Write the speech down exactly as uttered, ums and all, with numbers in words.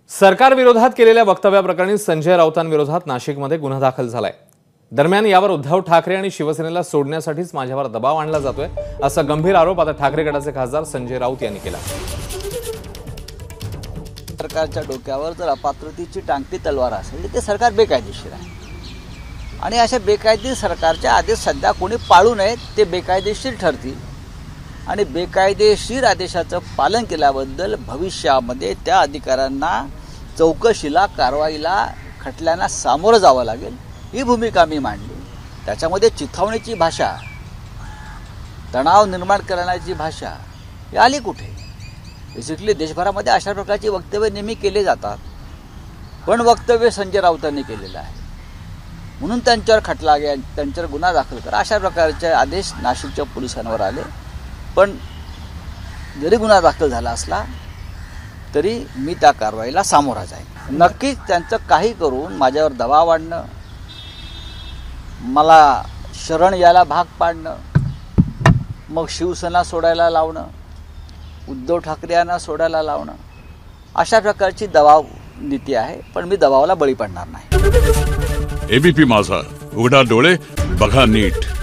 सरकारविरोधात केलेल्या वक्तव्याप्रकरणी संजय राऊतांविरोधात नाशिकमध्ये गुन्हा दाखल झालाय। दरम्यान यावर उद्धव ठाकरे आणि शिवसेनेला सोडण्यासाठीच माझ्यावर दबाव आणला जातोय असा गंभीर आरोप आता ठाकरे गटाचे खासदार संजय राऊत यांनी केला। सरकारच्या डोक्यावर जर अपात्रतेची टांगती तलवार असेल ते सरकार बेकायदेशीर आहे आणि अशा बेकायदेशीर सरकारचे आदेश सध्या कोणी पाळू नयेत, ते बेकायदेशीर ठरतील आणि बेकायदेशीर आदेशाचं पालन केल्याबद्दल भविष्यामध्ये त्या अधिकाऱ्यांना चौकशीला, कारवाईला, खटल्यांना सामोरं जावं लागेल, ही भूमिका मी मांडली। त्याच्यामध्ये चिथावणीची भाषा, तणाव निर्माण करण्याची भाषा ही आली कुठे? बेसिकली देशभरामध्ये अशा प्रकारची वक्तव्य नेहमी केले जातात, पण वक्तव्य संजय राऊतांनी केलेलं आहे म्हणून त्यांच्यावर खटला घ्या, त्यांच्यावर गुन्हा दाखल करा, अशा प्रकारचे आदेश नाशिकच्या पोलिसांवर आले। पण जरी गुन्हा दाखल झाला असला तरी मी त्या कारवाईला सामोरा जाईन। नक्कीच त्यांचं काही करून माझ्यावर दबाव आणणं, मला शरण यायला भाग पाडणं, मग शिवसेना सोडायला लावणं, उद्धव ठाकरे यांना सोडायला लावणं, अशा प्रकारची दबाव नीती आहे, पण मी दबावाला बळी पडणार नाही। एबीपी माझा, उघडा डोळे बघा नीट।